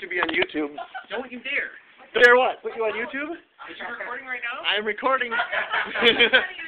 to be on YouTube. Don't you dare. Dare what? Put you on YouTube? Are you recording right now? I'm recording.